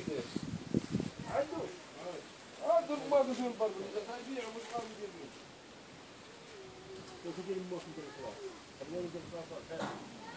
يدير عنده هذا ما قدر برضه إذا يبيع مش قادر يبيع. لو كنت الموسم كله خلاص. اليوم